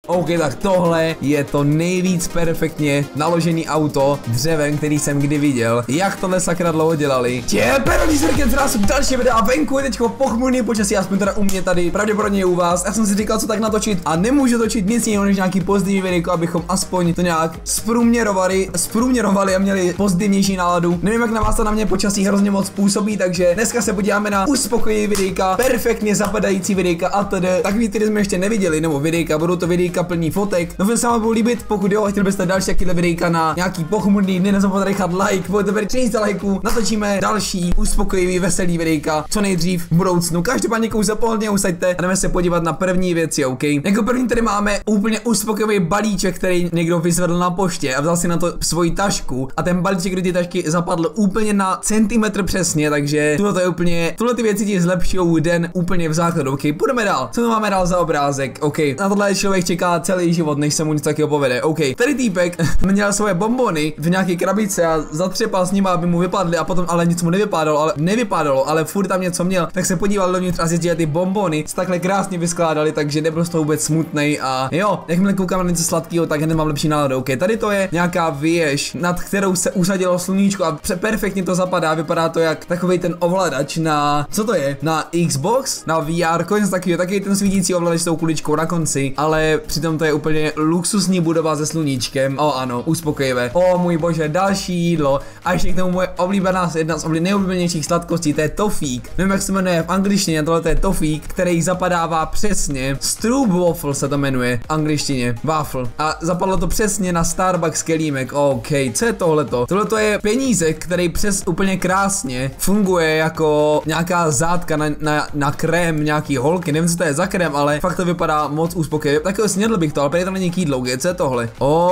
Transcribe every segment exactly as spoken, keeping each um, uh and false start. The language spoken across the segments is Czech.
OK, tak tohle je to nejvíc perfektně naložený auto dřevem, který jsem kdy viděl. Jak tohle sakra dlouho dělali? Tě, perlí zrken, zrás další videa a venku je teďko pochmurný počasí, aspoň teda u mě tady, pravděpodobně u vás. Já jsem si říkal, co tak natočit a nemůžu točit nic jiného než nějaký pozitivní videjko, abychom aspoň to nějak zprůměrovali, zprůměrovali a měli pozitivnější náladu. Nevím, jak na vás to na mě počasí hrozně moc působí, takže dneska se podíváme na uspokojivý videjka, perfektně zapadající videjka a tedy takový, který jsme ještě neviděli, nebo videjka, budou to videjka plný fotek. Doufám, že se vám budou líbit, pokud jo, chtěli byste další takovýhle videjka na nějaký pochmurný dny, nezapomeňte nechat like, budete tady třicet lajků, natočíme další uspokojivý, veselý videjka, co nejdřív v budoucnu. Každopádně už se pohodlně usaďte a jdeme se podívat na první věci, OK? Jako první tady máme úplně uspokojivý balíček, který někdo vyzvedl na poště a vzal si na to svoji tašku a ten balíček do té tašky zapadl úplně na centimetr přesně, takže tohle je úplně, tohle ty věci ti zlepšují den úplně v základu, OK? Půjdeme dál. Co to máme dál za obrázek, OK? Na tohle člověk čeká celý život, než se mu něco takového povede, OK? Tady týpek měl svoje bonbony v nějaké krabici a zatřepal s nimi, aby mu vypadly a potom ale nic mu nevypadalo, ale nevypadalo, ale furt tam něco měl, tak se podíval dovnitř a zjistil, že ty bonbony se takhle krásně vyskládali, takže nebyl z toho vůbec smutnej a jo, jakmile koukám na něco sladkého, tak hned mám lepší náladu, OK? Tady to je nějaká věž, nad kterou se usadilo sluníčko a perfektně to zapadá, vypadá to jak takový ten ovladač na, co to je? Na Xbox, na V R, něco takového, taky ten svítící ovladač s tou kuličkou na konci, ale přitom to je úplně luxusní budova se sluníčkem. O ano, uspokojivé. O můj bože, další jídlo. A ještě k tomu moje oblíbená, jedna z oblí, nejoblíbenějších sladkostí, to je tofík. Nevím, jak se jmenuje v angličtině, tohle to je tofík, který zapadává přesně. Stroopwafel se to jmenuje v angličtině. Waffle. A zapadlo to přesně na Starbucks kelímek. OK, co je tohleto? Tohleto je penízek, který přes úplně krásně funguje jako nějaká zátka na, na, na krém nějaký holky. Nevím, co to je za krém, ale fakt to vypadá moc uspokojivě. Tak snědl bych to, ale tady to není k jídlu, co je tohle?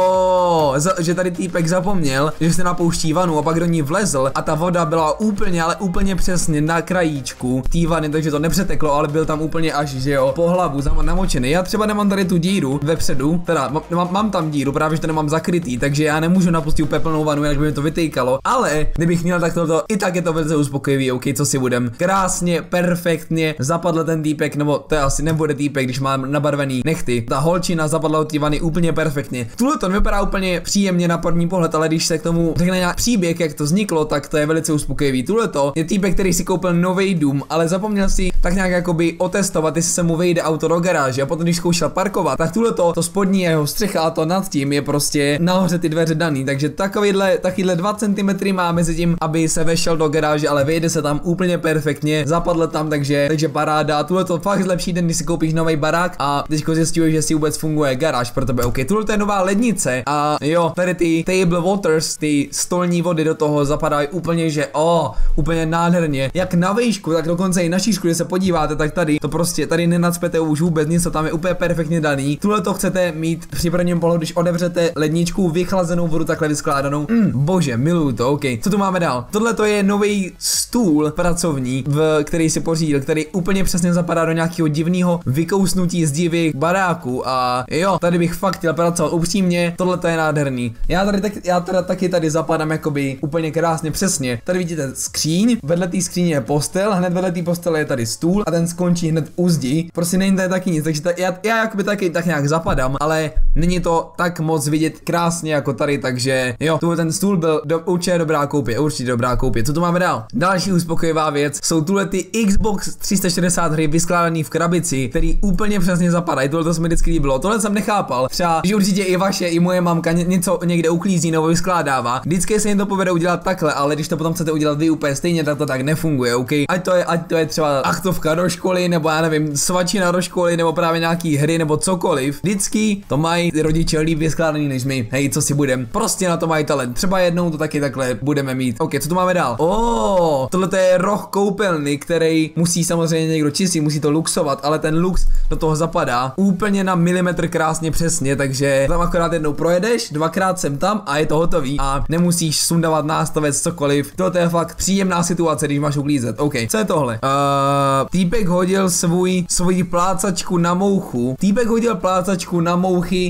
O, že tady týpek zapomněl, že se napouští vanu a pak do ní vlezl a ta voda byla úplně, ale úplně přesně na krajíčku té vany, takže to nepřeteklo, ale byl tam úplně až, že jo, po hlavu namočený. Já třeba nemám tady tu díru vepředu, teda mám, mám tam díru, právě že to nemám zakrytý, takže já nemůžu napustit úplně plnou vanu, jinak by mi to vytýkalo, ale kdybych měl tak toto, i tak je to velice uspokojivý, OK, co si budem. Krásně, perfektně zapadl ten týpek, nebo to asi nebude týpek, když mám nabarvený nechty. Ta holčina zapadla od té vany úplně perfektně. Tuhle to vypadá úplně příjemně na první pohled, ale když se k tomu řekne nějak příběh, jak to vzniklo, tak to je velice uspokojivý. Tuhle to je týpek, který si koupil nový dům, ale zapomněl si tak nějak jakoby otestovat, jestli se mu vejde auto do garáže a potom když zkoušel parkovat, tak tuhle to, to spodní jeho střecha a to nad tím je prostě nahoře ty dveře daný, takže takovýhle, takovýhle dva centimetry má mezi tím, aby se vešel do garáže, ale vejde se tam úplně perfektně, zapadl tam, takže, takže paráda. Tuhle to fakt zlepší den, když si koupíš nový barák a teďko zjistuješ, že si vůbec funguje garáž pro tebe, OK. Tuhle to je nová lednice a jo, tady ty table waters, ty stolní vody do toho zapadají úplně, že o, oh, úplně nádherně. Jak na výšku, tak dokonce i na šířku, když se podíváte, tak tady to prostě, tady nenacpete už vůbec nic, to tam je úplně perfektně daný. Tuhle to chcete mít při prvním pohledu, když otevřete ledničku, vychlazenou vodu takhle vyskládanou. Mm, bože, miluju to, OK. Co tu máme dál? Tohle to je nový stůl pracovní, v který si pořídil, který úplně přesně zapadá do nějakého divného vykousnutí z divých baráků a jo, tady bych fakt chtěl pracovat upřímně, tohle to je nádherný. Já tady tak, já teda taky tady zapadám jakoby úplně krásně přesně. Tady vidíte skříň, vedle té skříně je postel, hned vedle té postele je tady stůl a ten skončí hned u zdi. Prostě není tady taky nic, takže ta, já, já jakoby taky tak nějak zapadám, ale není to tak moc vidět krásně jako tady, takže jo, tu ten stůl byl do, určitě dobrá koupě, určitě dobrá koupě. Co tu máme dál? Další uspokojivá věc jsou tuhle ty Xbox tři sta šedesát hry vyskládaný v krabici, který úplně přesně zapadají. Tohle to se mi vždycky líbilo. Tohle jsem nechápal. Třeba, že určitě i vaše, i moje mamka ně, něco někde uklízí nebo vyskládává. Vždycky se jim to povede udělat takhle, ale když to potom chcete udělat vy úplně stejně, tak to tak nefunguje, OK? Ať to je, ať to je třeba achtovka do školy, nebo já nevím, svačina do školy, nebo právě nějaký hry, nebo cokoliv. Vždycky to mají ty rodiče líp vyskládaný než my. Hej, co si budem? Prostě na to mají talent. Třeba jednou to taky takhle budeme mít. OK, co tu máme dál? Oh, tohle to je roh koupelny, který musí samozřejmě někdo čistit, musí to luxovat, ale ten lux do toho zapadá úplně na milimetr krásně přesně, takže tam akorát jednou projedeš, dvakrát sem tam a je to hotový a nemusíš sundávat nástavec cokoliv. To je fakt příjemná situace, když máš uklízet. OK, co je tohle? Uh, týpek hodil svůj, svůj plácačku na mouchu. Týpek hodil plácačku na mouchy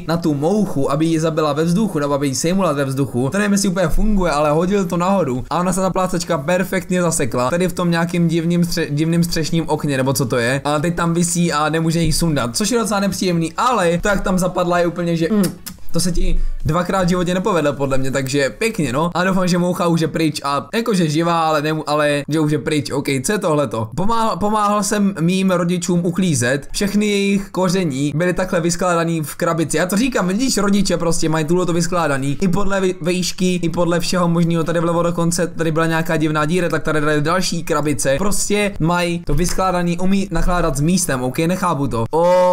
na tu mouchu, aby ji zabila ve vzduchu, nebo aby ji sejmula ve vzduchu. To nevím, jestli úplně funguje, ale hodil to nahoru a ona se ta plácačka perfektně zasekla. Tady v tom nějakým divným, stře divným střešním okně, nebo co to je. A teď tam visí a nemůže ji sundat, což je docela nepříjemný, ale to jak tam zapadla je úplně, že mm, to se ti dvakrát v životě nepovedlo podle mě, takže pěkně no. A doufám, že moucha už je pryč a jakože živá, ale, ne, ale že už je pryč, ok, co je tohleto? Pomáhal, pomáhal jsem mým rodičům uklízet, všechny jejich koření byly takhle vyskládaný v krabici. Já to říkám, vidíš, rodiče prostě mají tuhle to vyskládaný, i podle výšky, i podle všeho možného, tady vlevo dokonce, tady byla nějaká divná díra, tak tady dali další krabice, prostě mají to vyskládaný, umí nakládat s místem, ok, nechápu to.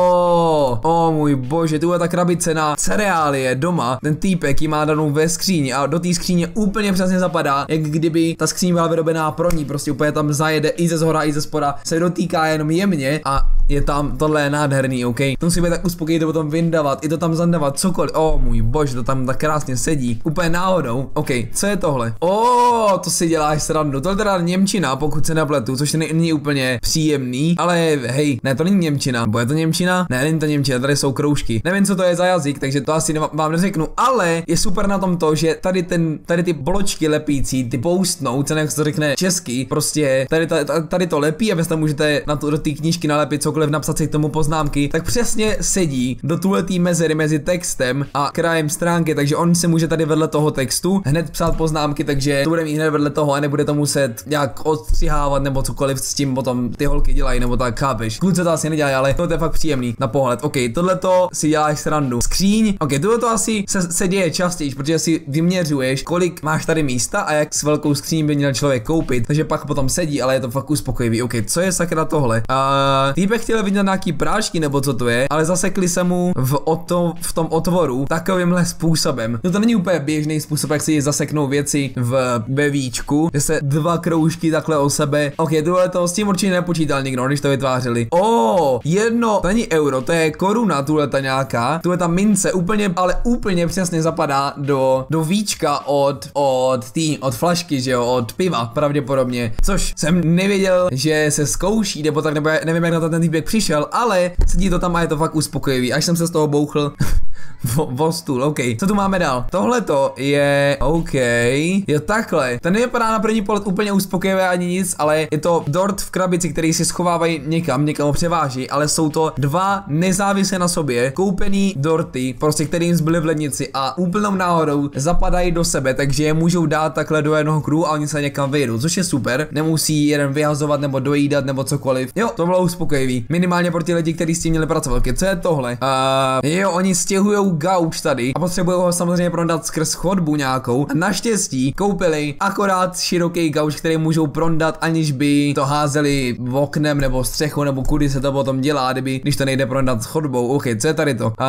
O, o můj bože, tu je ta krabice na cereálie doma. Ten týpek ji má danou ve skříni a do té skříně úplně přesně zapadá, jak kdyby ta skříň byla vyrobená pro ní, prostě úplně tam zajede i ze zhora, i ze spoda, se dotýká jenom jemně a je tam, tohle je nádherný, ok. To musíme tak uspokojit, to potom vyndavat, i to tam zandavat, cokoliv, o můj bože, to tam tak krásně sedí, úplně náhodou, ok, co je tohle? O, to si děláš srandu, tohle teda němčina, pokud se nepletu, což není úplně příjemný, ale hej, ne, to není němčina, bo je to němčina? Ne, není to němčina, tady jsou kroužky, nevím, co to je za jazyk, takže to asi vám neřeknu, ale je super na tom to, že tady ten, tady ty bločky lepící, ty poustnou, co jak se to řekne česky, prostě tady, tady, tady to lepí a vy tam můžete na to, do té knížky nalepit cokoliv, napsat si k tomu poznámky, tak přesně sedí do tuhletý mezery mezi textem a krajem stránky, takže on se může tady vedle toho textu hned psát poznámky, takže to bude mít hned vedle toho a nebude to muset nějak odstřihávat nebo cokoliv s tím potom ty holky dělají, nebo tak, chápeš. Kluci to asi nedělají, ale to je fakt příjemný na pohled. Ok, tohle to si děláš srandu. Skříň, ok, tohle to asi se, se děje častěji, protože si vyměřuješ, kolik máš tady místa a jak s velkou skříň by měl člověk koupit, takže pak potom sedí, ale je to fakt uspokojivý. Ok, co je sakra tohle? Uh, týpek chtěl vidět nějaký prášky nebo co to je, ale zasekli se mu v, oto, v tom otvoru takovýmhle způsobem. No to není úplně běžný způsob, jak si zaseknou věci v bevíčku, že se dva kroužky takhle o sebe. Ok, tohle to s tím určitě nepočítal nikdo, když to vytvářeli. O, oh, jedno, to není euro, to je koruna, tuhle ta nějaká, tuhle ta mince úplně, ale úplně přesně zapadá do, do víčka od, od tý, od flašky, že jo, od piva pravděpodobně, což jsem nevěděl, že se zkouší, nebo tak, nebo já nevím, jak na to ten týpek přišel, ale sedí to tam a je to fakt uspokojivý, až jsem se z toho bouchl vo, vo stůl, ok, co tu máme dál? Tohle to je, ok, jo takhle, ten nevypadá na první pohled úplně uspokojivé ani nic, ale je to dort v krabici, který si schovávají někam, někam ho převáží, ale jsou to dva nezávisle na sobě koupený dorty, prostě kterým zbyly v lednici a úplnou náhodou zapadají do sebe, takže je můžou dát takhle do jednoho kruhu a oni se někam vyjdou, což je super, nemusí jeden vyhazovat nebo dojídat nebo cokoliv. Jo, to bylo uspokojivý, minimálně pro ty lidi, kteří s tím měli pracovat. Okay, co je tohle? Uh, jo, oni stěhujou gauč tady a potřebují ho samozřejmě prodat skrz chodbu nějakou. A naštěstí koupili akorát široký gauč, který můžou prodat, aniž by to házeli v oknem nebo střechou nebo kudy se to potom dělá, kdyby, když to nejde prodat s chodbou. Ok, co je tady to? Uh,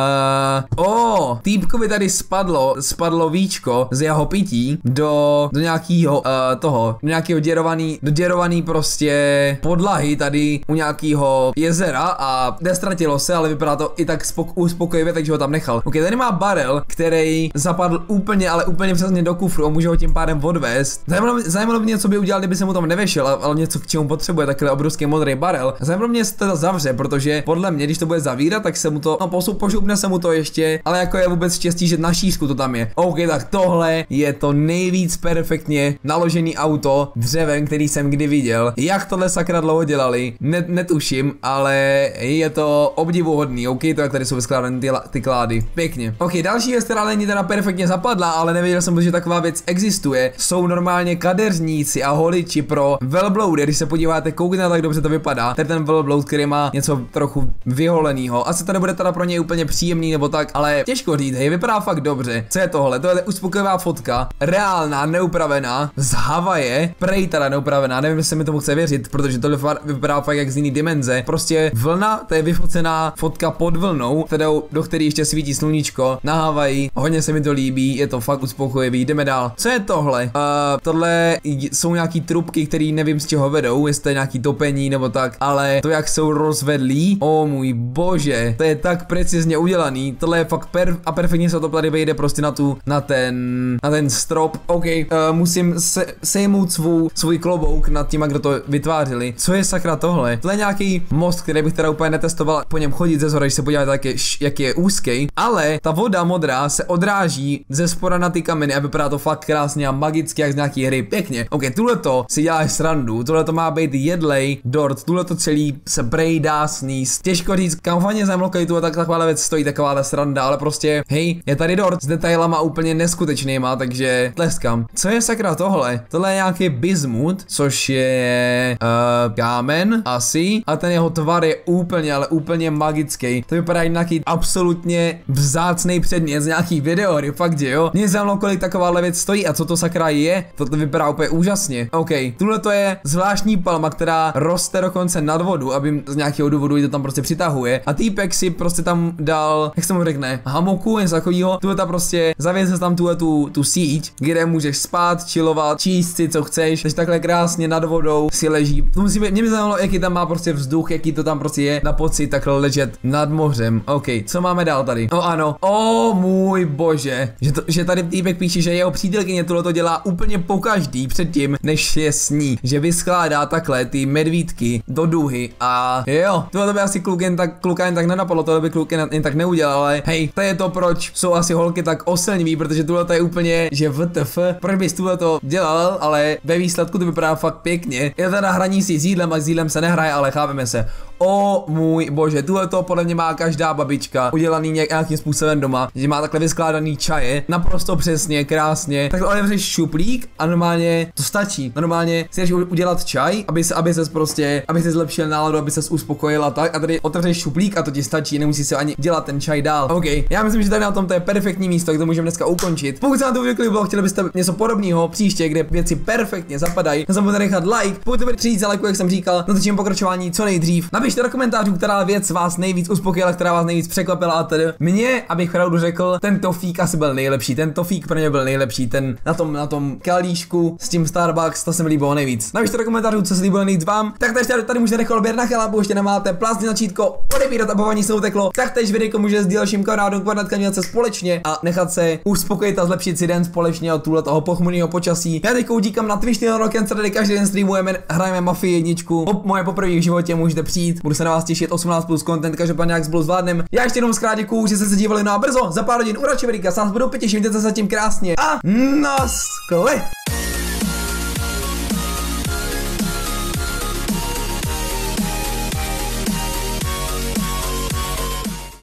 oh, týpkovi tady spadlo, spadlo víčko z jeho pití do, do nějakého uh, toho, do nějakého děrovaný, do děrovaný prostě podlahy tady u nějakého jezera a nestratilo se, ale vypadá to i tak uspokojivě, takže ho tam nechal. Ok, tady má barel, který zapadl úplně, ale úplně přesně do kufru a může ho tím pádem odvést. Zajímalo, zajímalo mě, co by udělal, kdyby se mu tam nevešel, ale něco, k čemu potřebuje takhle obrovský modrý barel. Zajímalo mě, jestli to zavře, protože podle mě, když to bude zavírat, tak se mu to, no posup, pošupne se mu to ještě, ale jako je vůbec štěstí, že na šířku to tam je. Ok, tak tohle je to nejvíc perfektně naložený auto dřevem, který jsem kdy viděl. Jak tohle sakra dlouho dělali, ne, netuším, ale je to obdivuhodný. Ok, to jak tady jsou vyskládané ty, ty klády. Pěkně. Ok, další věc, která není teda perfektně zapadla, ale nevěděl jsem, že taková věc existuje. Jsou normálně kadeřníci a holiči pro velbloudy. Když se podíváte, koukněte, tak dobře to vypadá. Tady ten velbloud, který má něco trochu vyholenýho. Asi to nebude teda pro něj úplně příjemný nebo tak, ale těžko říct, hej, vypadá fakt dobře. Co je tohle? To je uspokojivá fotka, reálná, neupravená, z Havaje, prej teda neupravená, nevím, jestli mi tomu chce věřit, protože to vypadá fakt jak z jiný dimenze. Prostě vlna, to je vyfocená fotka pod vlnou, teda do které ještě svítí sluníčko na Havaji. Hodně se mi to líbí, je to fakt uspokojivý. Jdeme dál. Co je tohle? Uh, tohle jsou nějaký trubky, které nevím z čeho vedou, jestli to je nějaký topení nebo tak, ale to jak jsou rozvedlí, o můj bože, to je tak precizně udělaný. Tohle je fakt per a perfektně se to tady vejde prostě na tu, na ten, na ten strop. OK, uh, musím se, sejmout svou, svůj klobouk nad tím, kdo to vytvářeli. Co je sakra tohle? Tohle je nějaký most, který bych teda úplně netestoval po něm chodit ze zhora, když se podíváte, jak je, jak je úzký, ale ale ta voda modrá se odráží ze spora na ty kameny a vypadá to fakt krásně a magicky jak z nějaký hry, pěkně. Ok, tuhleto si děláš srandu, tohleto má být jedlej dort, tuhleto celý se prej dá sníst. Těžko říct, kam fajně za lokalitu a tak taková věc stojí taková sranda, ale prostě hej, je tady dort s detailama úplně neskutečnýma, takže tleskám. Co je sakra tohle? Tohle je nějaký bismut, což je uh, kámen asi a ten jeho tvar je úplně, ale úplně magický. To vypadá nějaký absolutně vzácný předmět z nějaký videohry, fakt že jo. Mě zajímalo, kolik taková věc stojí a co to sakra je. Toto vypadá úplně úžasně. OK, tuhle to je zvláštní palma, která roste dokonce nad vodu, aby z nějakého důvodu to tam prostě přitahuje. A týpek si prostě tam dal, jak se mu řekne, hamoku, něco takového. Tuhle ta prostě zavěsil tam tuhle tu, tu síť, kde můžeš spát, chillovat, číst si co chceš. Takže takhle krásně nad vodou si leží. To musí být, mě by zajímalo, jaký tam má prostě vzduch, jaký to tam prostě je na pocit takhle ležet nad mořem. OK, co máme dál tady? No ano, o můj bože, že, to, že tady týpek píše, že jeho přítelkyně tohle to dělá úplně pokaždý předtím, než je sní, že vyskládá takhle ty medvídky do duhy a jo, tohle by asi kluk jen tak, kluka jen tak nenapadlo, tohle by kluk jen, jen tak neudělal, ale hej, to je to, proč jsou asi holky tak oslniví, protože tohle to je úplně, že W T F, proč bys tohle to dělal, ale ve výsledku to vypadá fakt pěkně. Je teda hraní si s jídlem a s jídlem se nehraje, ale chápeme se. O můj bože, tuhle to podle mě má každá babička udělaný nějakým způsobem doma, že má takhle vyskládaný čaje, naprosto přesně, krásně. Takhle otevřeš šuplík a normálně to stačí. Normálně si jdeš udělat čaj, aby se, aby ses prostě, aby se zlepšil náladu, aby ses uspokojil a tak. A tady otevřeš šuplík a to ti stačí, nemusí se ani dělat ten čaj dál. OK, já myslím, že tady na tom to je perfektní místo, kde to můžeme dneska ukončit. Pokud se na to video bylo, chtěli byste něco podobného příště, kde věci perfektně zapadají, nezapomeňte nechat like, pokud to bude přijít za like, jak jsem říkal, natočím pokračování co nejdřív. Napište do komentářů, která věc vás nejvíc uspokojila, která vás nejvíc překvapila a tedy. Mně, abych pravdu řekl, ten tofík asi byl nejlepší, ten tofík pro mě byl nejlepší, ten na tom, na tom kalíšku s tím Starbucks, to se mi líbilo nejvíc. Napište do komentářů, co se líbilo nejvíc vám. Tak tady, tady můžete nechat odběr na chalapu, ještě nemáte plásně značítko, odebírat abování se uteklo, tak též videjko můžete s dalším kamarádům koordinátkat se společně a nechat se uspokojit a zlepšit si den společně od tuhle toho pochmurného počasí. Já teď utíkám na Twitch rokem, tady každý den streamujeme, hrajeme Mafii jedničku. Po, moje poprvé v životě můžete přijít, budu se na vás těšit, osmnáct plus content, každopádně jak spolu zvládnem. Já ještě jenom zkrát děkuju, že jste se dívali, no a brzo za pár hodin uračí videa, s nás budu těšit, mějte se zatím krásně a na skle.